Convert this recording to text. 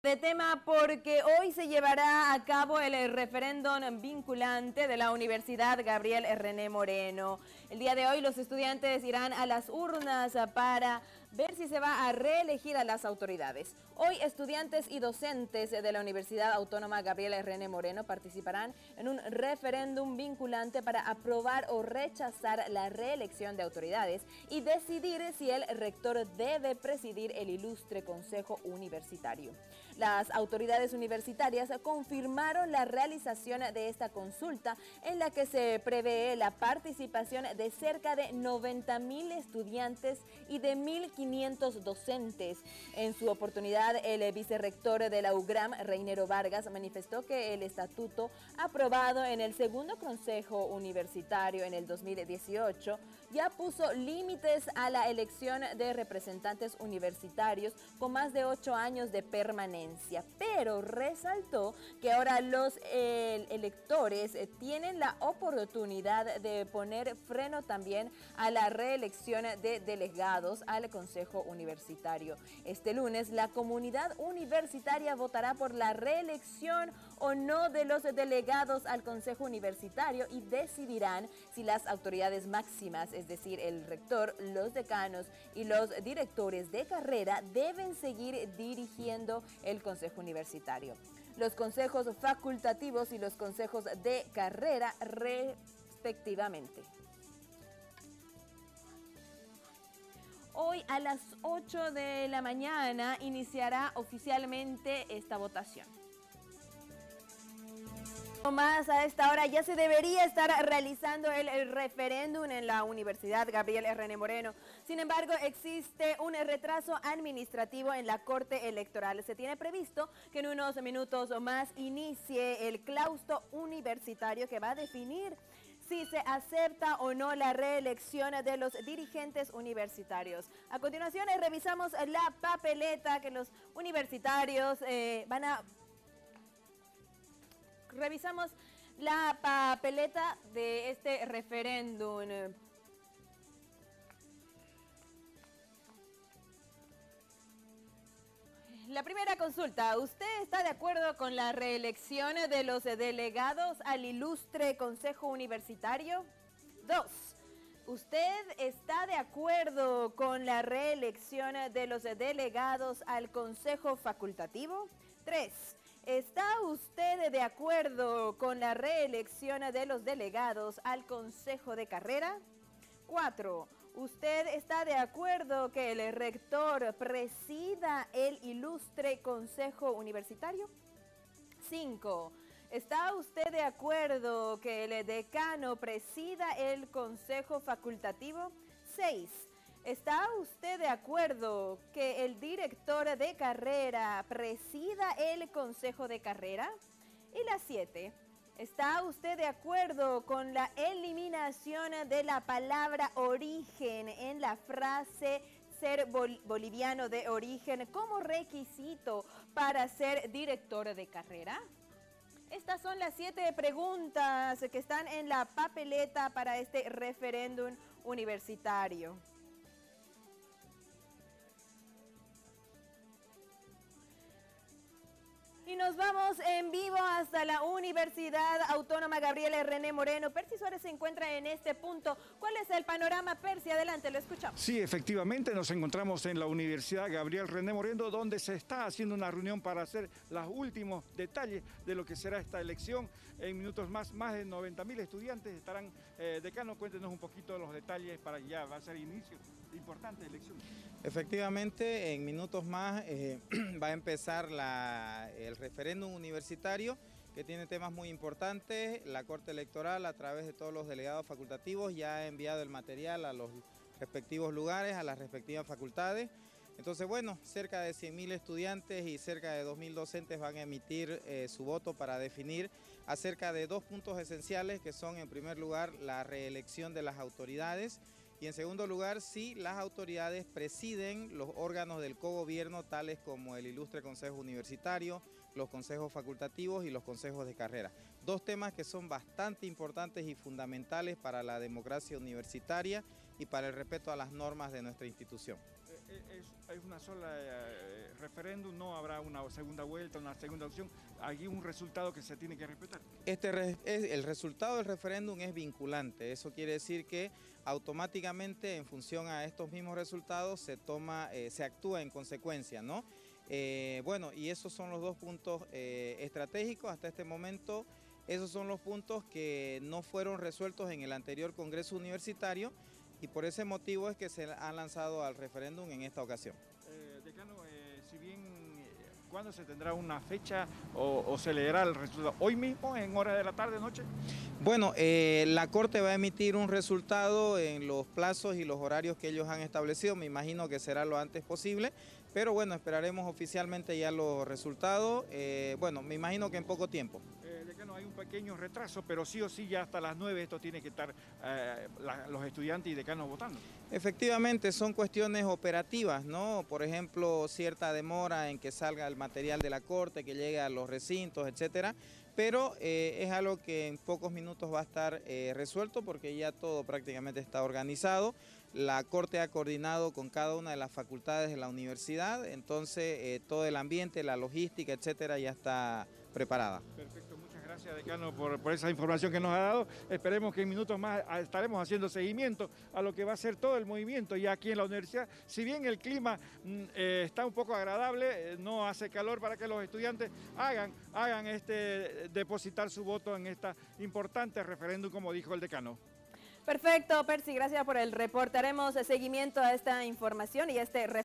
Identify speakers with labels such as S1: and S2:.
S1: De tema porque hoy se llevará a cabo el referéndum vinculante de la Universidad Gabriel René Moreno. El día de hoy los estudiantes irán a las urnas para ver si se va a reelegir a las autoridades. Hoy estudiantes y docentes de la Universidad Autónoma Gabriel René Moreno participarán en un referéndum vinculante para aprobar o rechazar la reelección de autoridades y decidir si el rector debe presidir el ilustre Consejo Universitario. Las autoridades universitarias confirmaron la realización de esta consulta en la que se prevé la participación de cerca de 90.000 estudiantes y de 1.500 docentes. En su oportunidad, el vicerrector de la UGRAM, Reinero Vargas, manifestó que el estatuto aprobado en el segundo Consejo Universitario en el 2018 ya puso límites a la elección de representantes universitarios con más de 8 años de permanencia, pero resaltó que ahora los electores tienen la oportunidad de poner freno también a la reelección de delegados al Consejo Universitario. Este lunes, la comunidad universitaria votará por la reelección o no de los delegados al Consejo Universitario y decidirán si las autoridades máximas, es decir, el rector, los decanos y los directores de carrera, deben seguir dirigiendo el Consejo Universitario. Los consejos facultativos y los consejos de carrera respectivamente. Hoy a las 8 de la mañana iniciará oficialmente esta votación. Más a esta hora ya se debería estar realizando el referéndum en la Universidad Gabriel René Moreno. Sin embargo, existe un retraso administrativo en la Corte Electoral. Se tiene previsto que en unos minutos más inicie el claustro universitario que va a definir si se acepta o no la reelección de los dirigentes universitarios. A continuación, revisamos la papeleta que los universitarios van a... Revisamos la papeleta de este referéndum. La primera consulta, ¿usted está de acuerdo con la reelección de los delegados al ilustre Consejo Universitario? 2. ¿Usted está de acuerdo con la reelección de los delegados al Consejo Facultativo? 3. ¿Está usted de acuerdo con la reelección de los delegados al Consejo de Carrera? 4. ¿Usted está de acuerdo que el rector presida el ilustre Consejo Universitario? 5. ¿Está usted de acuerdo que el decano presida el Consejo Facultativo? 6. ¿Está usted de acuerdo que el director de carrera presida el Consejo de Carrera? Y la 7. ¿Está usted de acuerdo con la eliminación de la palabra origen en la frase ser boliviano de origen como requisito para ser director de carrera? Estas son las 7 preguntas que están en la papeleta para este referéndum universitario. Y nos vamos en vivo hasta la Universidad Autónoma Gabriel René Moreno. Percy Suárez se encuentra en este punto. ¿Cuál es el panorama, Percy? Adelante, lo escuchamos.
S2: Sí, efectivamente, nos encontramos en la Universidad Gabriel René Moreno, donde se está haciendo una reunión para hacer los últimos detalles de lo que será esta elección. En minutos más de 90.000 estudiantes estarán. Decano, cuéntenos un poquito de los detalles para que ya va a ser inicio de importante elección.
S3: Efectivamente, en minutos más va a empezar el referéndum universitario, que tiene temas muy importantes. La Corte Electoral, a través de todos los delegados facultativos, ya ha enviado el material a los respectivos lugares, a las respectivas facultades. Entonces, bueno, cerca de 100.000 estudiantes y cerca de 2.000 docentes van a emitir su voto para definir acerca de 2 puntos esenciales, que son, en primer lugar, la reelección de las autoridades, y en segundo lugar, si las autoridades presiden los órganos del cogobierno, tales como el ilustre Consejo Universitario, los consejos facultativos y los consejos de carrera. 2 temas que son bastante importantes y fundamentales para la democracia universitaria y para el respeto a las normas de nuestra institución.
S2: Es una sola referéndum, no habrá una segunda vuelta, una segunda opción. Hay un resultado que se tiene que respetar.
S3: El resultado del referéndum es vinculante. Eso quiere decir que automáticamente, en función a estos mismos resultados, se actúa en consecuencia, ¿no? Bueno, y esos son los dos puntos estratégicos hasta este momento. Esos son los puntos que no fueron resueltos en el anterior Congreso Universitario y por ese motivo es que se han lanzado al referéndum en esta ocasión.
S2: Decano, si bien, ¿cuándo se tendrá una fecha o se leerá el resultado? ¿Hoy mismo, en horas de la tarde, noche?
S3: Bueno, la Corte va a emitir un resultado en los plazos y los horarios que ellos han establecido. Me imagino que será lo antes posible, pero bueno, esperaremos oficialmente ya los resultados. Bueno, me imagino que en poco tiempo.
S2: Decano, hay un pequeño retraso, pero sí o sí ya hasta las 9 esto tiene que estar los estudiantes y decanos votando.
S3: Efectivamente, son cuestiones operativas, ¿no? Por ejemplo, cierta demora en que salga el material de la Corte, que llegue a los recintos, etcétera. Pero es algo que en pocos minutos va a estar resuelto porque ya todo prácticamente está organizado. La Corte ha coordinado con cada una de las facultades de la universidad, entonces todo el ambiente, la logística, etcétera, ya está preparada.
S2: Perfecto, muchas gracias, decano, por esa información que nos ha dado. Esperemos que en minutos más estaremos haciendo seguimiento a lo que va a ser todo el movimiento ya aquí en la universidad. Si bien el clima está un poco agradable, no hace calor para que los estudiantes hagan depositar su voto en esta importante referéndum, como dijo el decano.
S1: Perfecto, Percy, gracias por el reporte. Haremos seguimiento a esta información y